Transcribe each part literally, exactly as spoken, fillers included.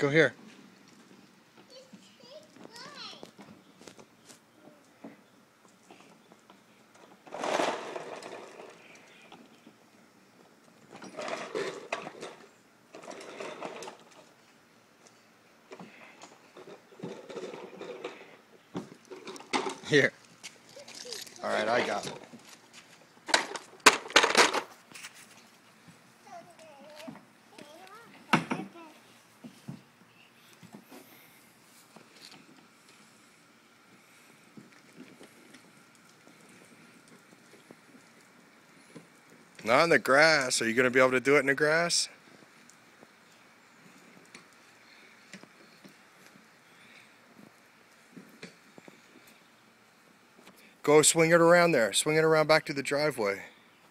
Go here. Here. Alright, I got it. Not in the grass. Are you going to be able to do it in the grass? Go swing it around there. Swing it around back to the driveway.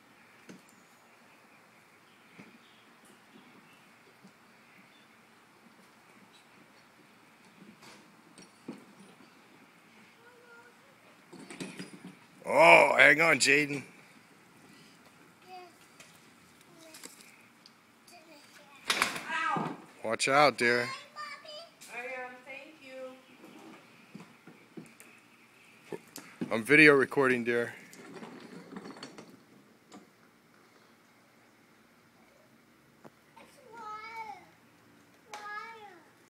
Oh, hang on, Jayden. Watch out, dear. I am, thank you. I'm video recording, dear.